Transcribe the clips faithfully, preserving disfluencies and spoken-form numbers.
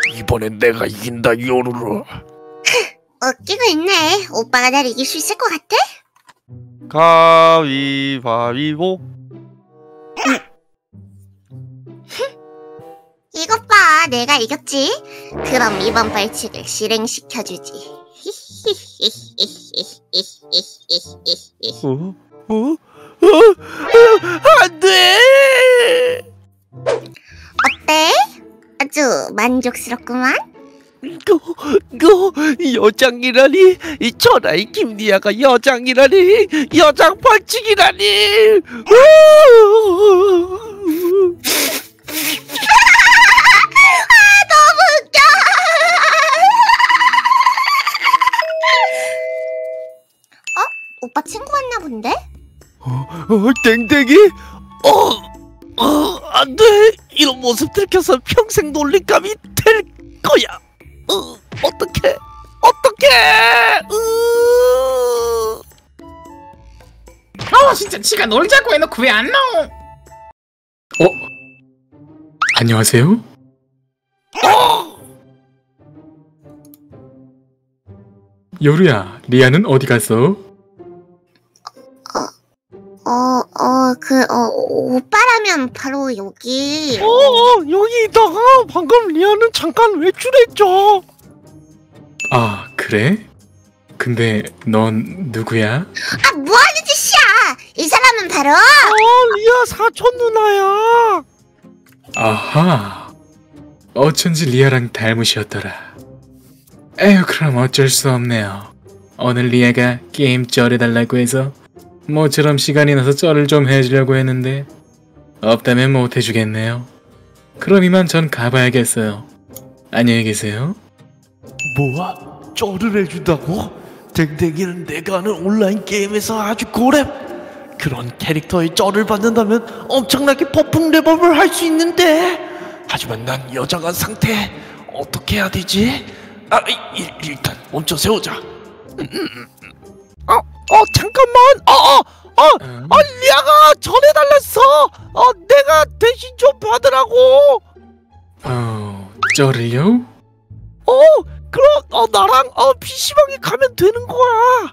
이번엔 내가 이긴다, 요루루. 웃기고 있네. 오빠가 날 이길 수 있을 것 같아? 가위바위보. 이것 봐, 내가 이겼지? 그럼 이번 벌칙을 실행시켜주지. 어? 어? 어? 안 돼! 어때? 아주 만족스럽구만? 너, 너 여장이라니? 이 천하의 김리아가 여장이라니? 여장 벌칙이라니? 아, 너무 웃겨! 어? 오빠 친구 왔나 본데? 어, 어, 땡땡이? 어, 어, 안 돼! 이런 모습 들켜서 평생 놀림감이 될 거야! 어, 어떡해! 어떡해! 으... 어 진짜 지가 놀자고 해놓고 왜 안 나오? 어? 안녕하세요? 어! 요루야, 리아는 어디 갔어? 어, 어, 그, 어, 오빠라면 바로 여기. 어, 어, 여기 있다가 방금 리아는 잠깐 외출했죠. 아, 그래? 근데 넌 누구야? 아, 뭐하는 짓이야! 이 사람은 바로! 아, 리아 사촌 누나야. 아하, 어쩐지 리아랑 닮으셨더라. 에휴, 그럼 어쩔 수 없네요. 오늘 리아가 게임 쩔해달라고 해서 모처럼 시간이 나서 쩔을 좀 해주려고 했는데 없다면 못 해주겠네요. 그럼 이만 전 가봐야겠어요. 안녕히 계세요. 뭐야? 쩔을 해준다고? 댕댕이는 내가 아는 온라인 게임에서 아주 고렙! 그런 캐릭터의 쩔을 받는다면 엄청나게 퍼풍 레벨을 할 수 있는데! 하지만 난 여장한 상태 어떻게 해야 되지? 아, 이, 일단 멈춰 세우자. 음, 음. 어, 어, 잠깐만! 어, 어, 어, 음? 어, 리아가 전해달랬어! 어, 내가 대신 좀 받으라고! 어, 쩔을요? 어, 그럼, 어, 나랑, 어, 피시방에 가면 되는 거야!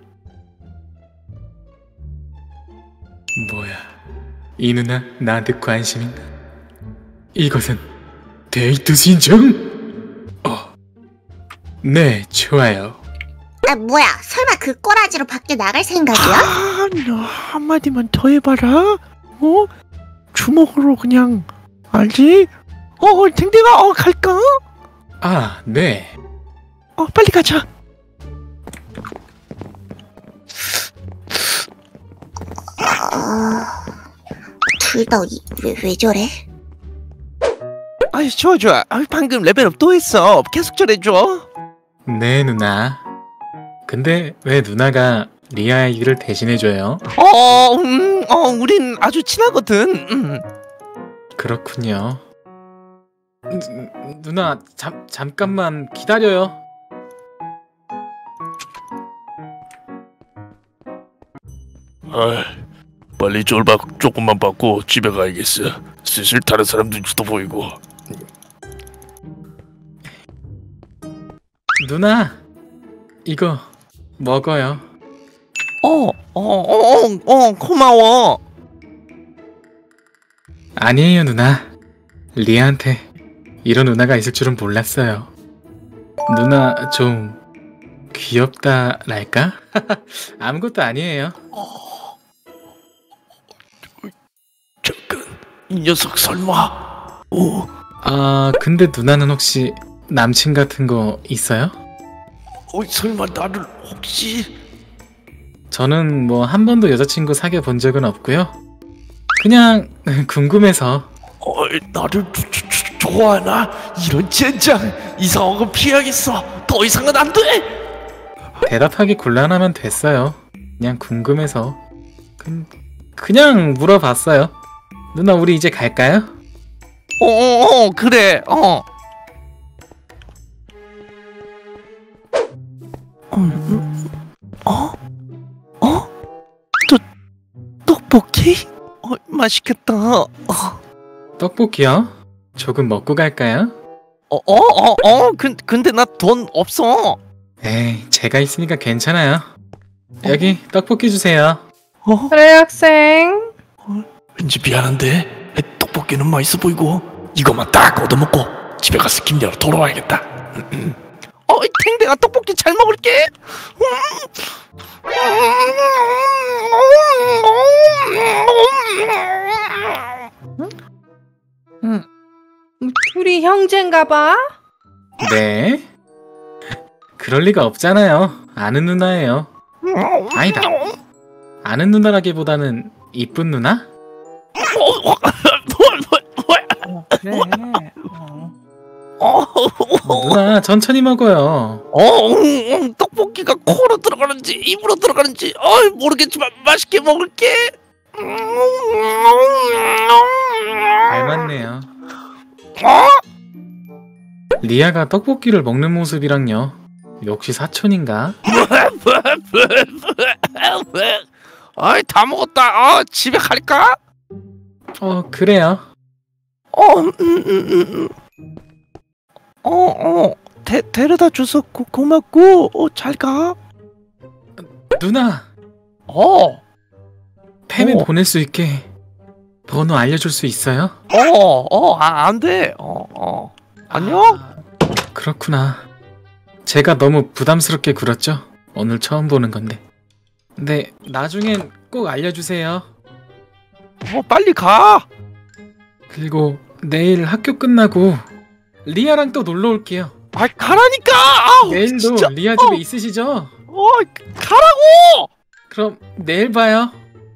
뭐야, 이 누나 나한테 관심인가? 이것은 데이트 신청? 어, 네, 좋아요. 아, 뭐야, 설마 그 꼬라지로 밖에 나갈 생각이야? 아, 너 한마디만 더 해봐라. 어? 주먹으로 그냥, 알지? 어, 댕댕아, 어, 갈까? 아, 네. 어, 빨리 가자. 아, 둘 다 왜, 왜 저래? 아이, 좋아, 좋아. 아, 방금 레벨업 또 했어. 계속 잘해줘. 네, 누나. 근데 왜 누나가 리아의 일을 대신해줘요? 어, 음, 어, 우린 아주 친하거든. 음. 그렇군요. 누, 누나, 잠, 잠깐만 기다려요. 아, 빨리 쫄박 조금만 받고 집에 가야겠어. 슬슬 다른 사람 눈치도 보이고. 누나, 이거 먹어요. 어, 어, 어, 어, 어, 고마워. 아니에요, 누나. 리아한테 이런 누나가 있을 줄은 몰랐어요. 누나 좀 귀엽다랄까? 아무것도 아니에요. 잠깐, 이 녀석 설마? 오, 아, 근데 누나는 혹시 남친 같은 거 있어요? 어, 설마 나를 혹시? 저는 뭐 한 번도 여자친구 사귀어 본 적은 없고요. 그냥 궁금해서. 어, 나를 조, 조, 조, 좋아하나? 이런 젠장! 이 상황은 피해야겠어. 더 이상은 안 돼. 대답하기 곤란하면 됐어요. 그냥 궁금해서. 그, 그냥 물어봤어요. 누나, 우리 이제 갈까요? 어, 어, 어, 그래, 어. 음, 어? 어? 또, 떡볶이? 어, 맛있겠다. 어. 떡볶이요? 조금 먹고 갈까요? 어, 어, 어, 어, 근, 근데 나 돈 없어. 에이, 제가 있으니까 괜찮아요. 여기 떡볶이 주세요. 어? 그래 학생. 왠지 미안한데 떡볶이는 맛있어 보이고 이거만 딱 얻어먹고 집에 가서 김야로 돌아와야겠다. 어, 탱탱아 떡볶이 잘 먹을게. 응. 둘이 형제인가봐. 네? 그럴 리가 없잖아요. 아는 누나예요. 아니다. 아는 누나라기보다는 이쁜 누나? 그래. 어, 누나 천천히 먹어요. 어, 음, 음, 떡볶이가 코로 들어가는지 입으로 들어가는지 어, 모르겠지만 맛있게 먹을게. 잘 맞네요. 리아가 떡볶이를 먹는 모습이랑요. 역시 사촌인가? 아이 다 먹었다. 어, 집에 갈까? 어 그래요. 어, 음, 음, 음, 음. 어, 어, 데, 데려다 줘서 고, 고맙고, 어, 잘 가. 누나 어, 팸에 어. 보낼 수 있게 번호 알려줄 수 있어요? 어, 어, 아, 안 돼. 어, 어. 안녕? 아, 그렇구나. 제가 너무 부담스럽게 굴었죠? 오늘 처음 보는 건데. 네, 나중엔 꼭 알려주세요. 어, 빨리 가. 그리고 내일 학교 끝나고 리아랑 또 놀러 올게요. 아, 가라니까. 아우, 내일도 진짜. 리아 집에 어. 있으시죠? 어, 가라고. 그럼 내일 봐요.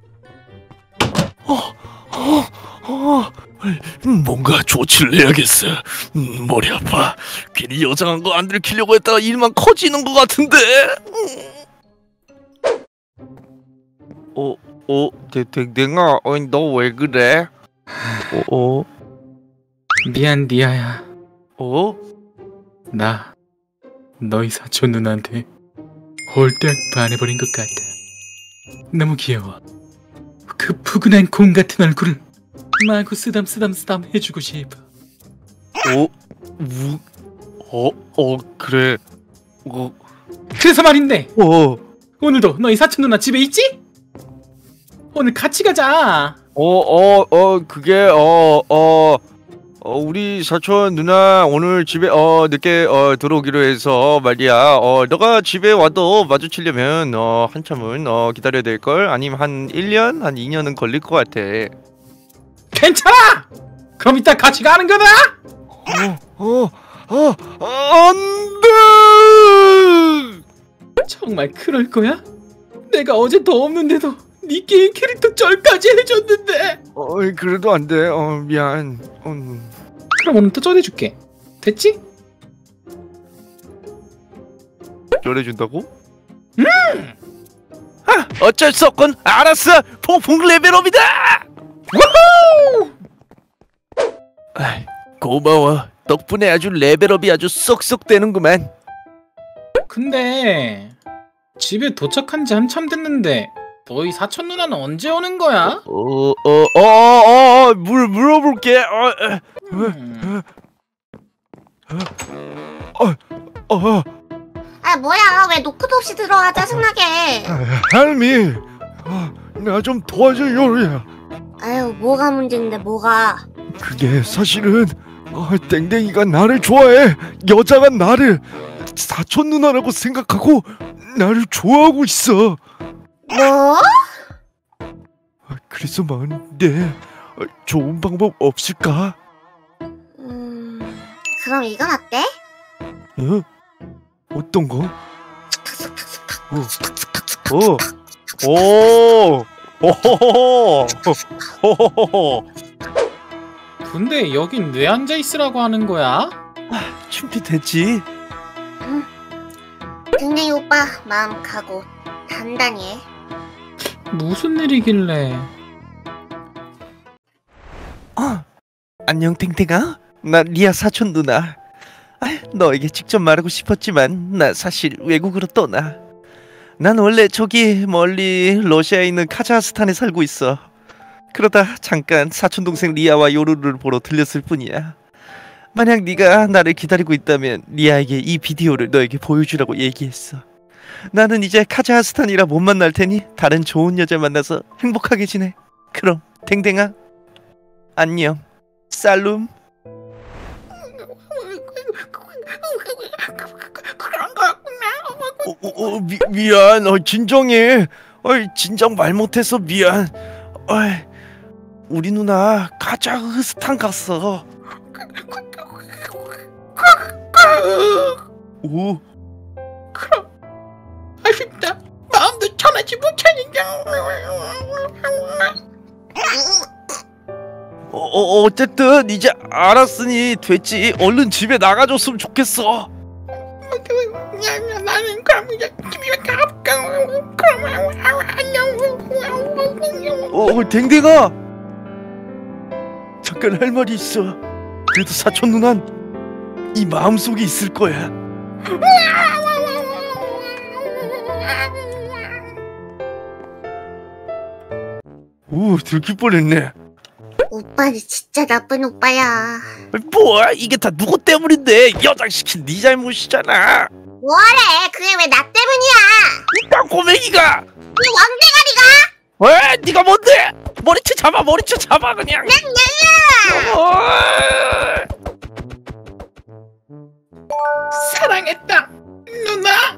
어, 음, 뭔가 조치를 해야겠어. 음, 머리 아파. 괜히 여장한 거 안 들키려고 했다가 일만 커지는 것 같은데. 어, 어, 댕댕아, 어, 너 왜 그래? 어, 어, 미안 리아야. 어? 나 너희 사촌 누나한테 홀딱 반해버린 것 같아. 너무 귀여워. 그 푸근한 곰 같은 얼굴을 마구 쓰담쓰담쓰담 해주고 싶어. 어? 우? 어? 어, 그래. 어, 그래서 말인데 어, 오늘도 너희 사촌 누나 집에 있지? 오늘 같이 가자. 어, 어, 어, 그게, 어, 어, 어, 우리 사촌 누나 오늘 집에, 어, 늦게, 어, 들어오기로 해서 말이야. 어, 너가 집에 와도 마주치려면, 어, 한참은, 어, 기다려야 될걸? 아니면 한 일 년? 한 이 년은 걸릴 것 같아. 괜찮아. 그럼 이따 같이 가는 거다. 어, 어, 어, 안 돼! 정말 그럴 거야? 내가 어제 더 없는데도 네 게임 캐릭터 절까지 해줬는데. 어, 그래도 안 돼. 어, 미안. 음. 그럼 오늘 또 전해줄게. 됐지? 전해준다고? 음! 아, 어쩔 수 없군. 알았어. 폭풍 레벨업이다. 우후! 아이, 고마워. 덕분에 아주 레벨업이 아주 쏙쏙 되는구만. 근데 집에 도착한 지 한참 됐는데 너희 사촌 누나는 언제 오는 거야? 어, 어, 어, 어, 어, 물 물어볼게. 어, 음. 어, 어, 아 뭐야 왜 노크도 없이 들어와 짜증나게. 할미, 나 좀 도와줘 요리야. 아유 뭐가 문제인데 뭐가. 그게 사실은 어, 땡땡이가 나를 좋아해. 여자가 나를 사촌 누나라고 생각하고 나를 좋아하고 있어. 뭐? 그래서 말인데 어, 좋은 방법 없을까? 음... 그럼 이건 어때? 어? 어떤 거? 어. 어. 오. 오호호호. 호호호호. 근데 여긴 왜 앉아 있으라고 하는 거야? 준비됐지? 댕댕이 오빠 마음 가고 단단히 해. 무슨 일이길래? 어. 안녕 탱탱아. 나 리아 사촌 누나. 아, 너에게 직접 말하고 싶었지만 나 사실 외국으로 떠나. 난 원래 저기 멀리 러시아에 있는 카자흐스탄에 살고 있어. 그러다 잠깐 사촌 동생 리아와 요루를 보러 들렸을 뿐이야. 만약 네가 나를 기다리고 있다면 리아에게 이 비디오를 너에게 보여주라고 얘기했어. 나는 이제 카자흐스탄이라 못 만날 테니 다른 좋은 여자 만나서 행복하게 지내. 그럼 댕댕아 안녕. 살룸. 그런 거구나. 어, 어, 어, 미, 미안. 어, 진정해. 어이, 진정 말 못해서 미안. 어이, 우리 누나 카자흐스탄 갔어. 오. 그럼 아쉽다. 마음도 전하지 못하니까. 어, 어, 어쨌든 이제 알았으니 됐지. 얼른 집에 나가줬으면 좋겠어. 나는 그럼 이제 집에 가볼까. 그럼 안녕. 어, 댕댕아. 잠깐 할 말이 있어. 그래도 사촌 누난 이 마음속에 있을 거야. 오, 들킬 뻔했네. 오빠는 진짜 나쁜 오빠야. 뭐야, 이게 다 누구 때문인데? 여장시킨 네 잘못이잖아. 뭐래? 그게 왜 나 때문이야? 이 땅꼬맹이가. 이 왕대가리가? 왜? 네가 뭔데? 머리채 잡아, 머리채 잡아 그냥. 냥냥냥! 어... 사랑했다, 누나.